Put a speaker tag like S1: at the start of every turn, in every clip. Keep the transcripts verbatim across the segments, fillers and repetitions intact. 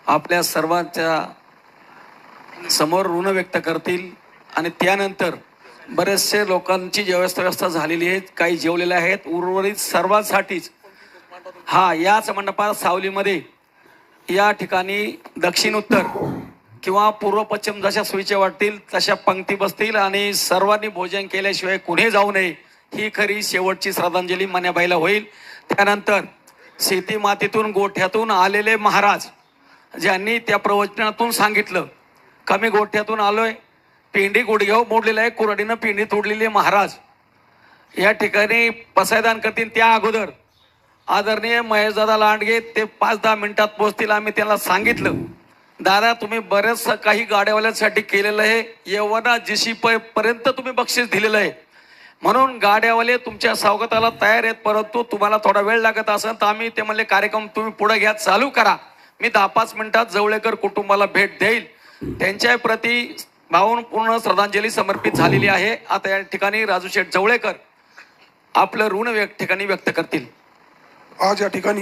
S1: आपल्या सर्वांच्या समोर ऋण व्यक्त करतील आणि त्यानंतर बरेचसे लोकांची व्यवस्था झालेली आहे, काही जेवलेले आहेत, उर्वरित सर्वांसाठीच हा याच मंडपात सावलीमध्ये या ठिकाणी दक्षिण उत्तर किंवा पूर्व पश्चिम जशा सोयीच्या वाटतील तशा पंक्ती बसतील आणि सर्वांनी भोजन केल्याशिवाय कुठे जाऊ नये ही खरी शेवटची श्रद्धांजली मान्याबाईला होईल. त्यानंतर शेती मातीतून गोठ्यातून आलेले महाराज ज्यांनी त्या प्रवचनातून सांगितलं कमी गोठ्यातून आलोय, पेंडी गुडघ्यावर मोडलेलं आहे, कुऱ्हाडीनं पेंडी तोडलेली महाराज या ठिकाणी पसायदान करतील. त्या अगोदर आदरणीय महेशदादा लांडगे ते पाच दहा मिनिटात पोहोचतील. आम्ही त्यांना सांगितलं दादा तुम्ही बरेच काही गाड्यावाल्यांसाठी केलेलं आहे, यवना जीसी पर्यंत तुम्ही बक्षीस दिलेलं आहे, म्हणून गाड्यावाले तुमच्या स्वागताला तयार आहेत, परंतु तुम्हाला थोडा वेळ लागत असेल तर आम्ही ते म्हणले कार्यक्रम तुम्ही पुढे घ्या, चालू करा. मी दहा पाच मिनिटात जवळेकर कुटुंबाला भेट देईल. त्यांच्या प्रती भावपूर्ण श्रद्धांजली समर्पित झालेली आहे. आता या ठिकाणी राजू शेठ जवळेकर आपलं ऋण व्यक्त ठिकाणी व्यक्त करतील.
S2: आज या ठिकाणी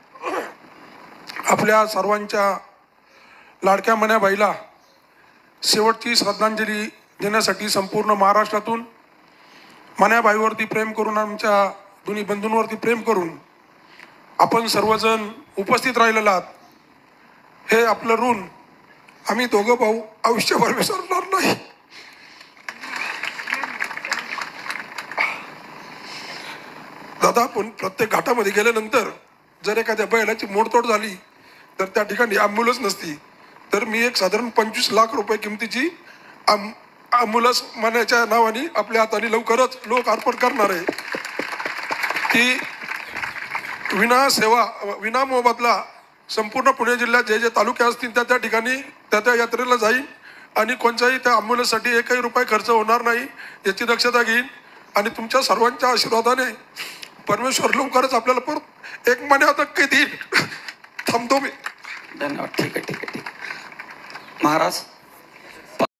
S2: आपल्या सर्वांच्या लाडक्या मन्याबाईला शेवटची श्रद्धांजली देण्यासाठी संपूर्ण महाराष्ट्रातून मन्याबाईवरती प्रेम करून, आमच्या दोन्ही बंधूंवरती प्रेम करून आपण सर्वजण उपस्थित राहिलेलो आहात. हे आपलं ऋण आम्ही दोघं भाऊ आयुष्यभर विसरणार नाही. दादा, आपण प्रत्येक घाटामध्ये गेल्यानंतर जर एखाद्या बैलाची मोडतोड झाली तर त्या ठिकाणी ॲम्ब्युलन्स नसती, तर मी एक साधारण पंचवीस लाख रुपये किमतीची ॲम्ब्युलन्स मनाच्या नावाने आपल्या हाताने लवकरच लोक अर्पण करणार आहे. ती विना सेवा विना मोबदला संपूर्ण पुणे जिल्ह्यात जे जे तालुके असतील त्या त्या ठिकाणी त्या त्या यात्रेला जाईल आणि कोणत्याही त्या ॲम्ब्युलन्ससाठी एकही रुपये खर्च होणार नाही याची दक्षता घेईन. आणि तुमच्या सर्वांच्या आशीर्वादाने परमेश्वर लवकरच आपल्याला परत एक महिन्यात नक्की देईल. थांबतो मी.
S1: धन्यवाद. ठीक आहे ठीक आहे ठीक आहे महाराज.